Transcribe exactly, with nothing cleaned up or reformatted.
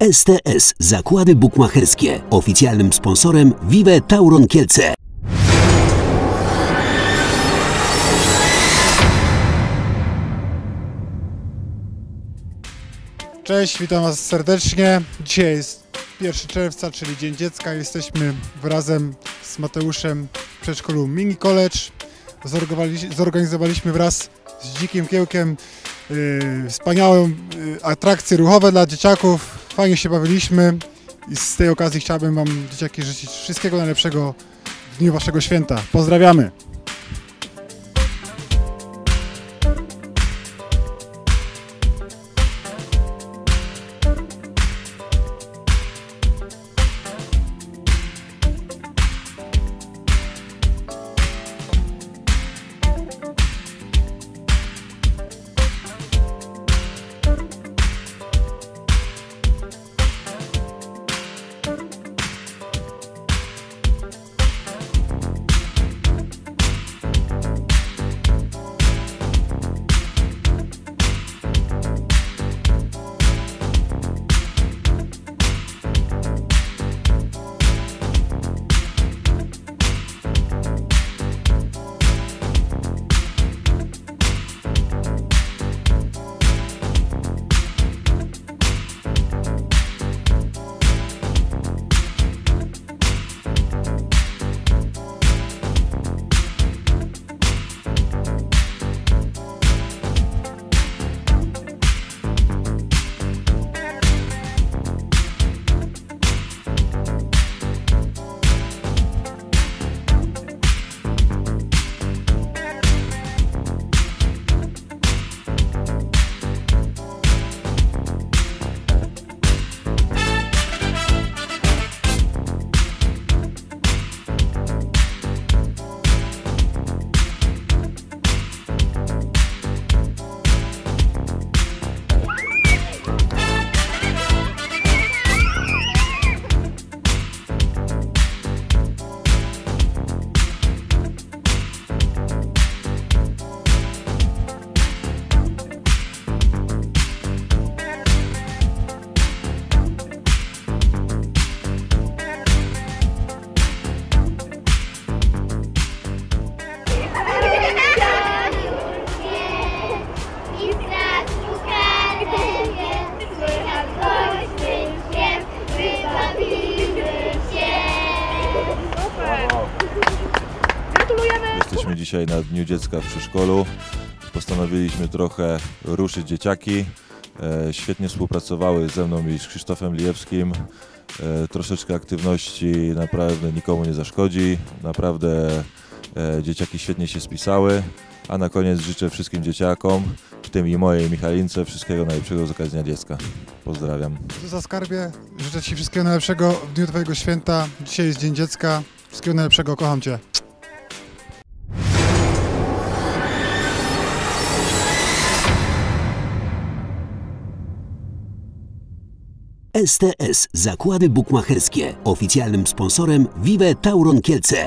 S T S Zakłady Bukmacherskie. Oficjalnym sponsorem Vive Tauron Kielce. Cześć, witam Was serdecznie. Dzisiaj jest pierwszego czerwca, czyli Dzień Dziecka. Jesteśmy razem z Mateuszem w przedszkolu Mini College. Zorganizowaliśmy wraz z Dzikim Kiełkiem yy, wspaniałe yy, atrakcje ruchowe dla dzieciaków. Fajnie się bawiliśmy i z tej okazji chciałbym Wam, dzieciaki, życzyć wszystkiego najlepszego w dniu Waszego święta. Pozdrawiamy! Jesteśmy dzisiaj na Dniu Dziecka w przedszkolu. Postanowiliśmy trochę ruszyć dzieciaki. E, świetnie współpracowały ze mną i z Krzysztofem Lijewskim. E, troszeczkę aktywności naprawdę nikomu nie zaszkodzi. Naprawdę e, dzieciaki świetnie się spisały. A na koniec życzę wszystkim dzieciakom, w tym i mojej Michalince, wszystkiego najlepszego z okazji Dnia Dziecka. Pozdrawiam. Za skarbie, życzę Ci wszystkiego najlepszego w dniu Twojego święta. Dzisiaj jest Dzień Dziecka. Wszystkiego najlepszego, kocham Cię. S T S Zakłady Bukmacherskie. Oficjalnym sponsorem Vive Tauron Kielce.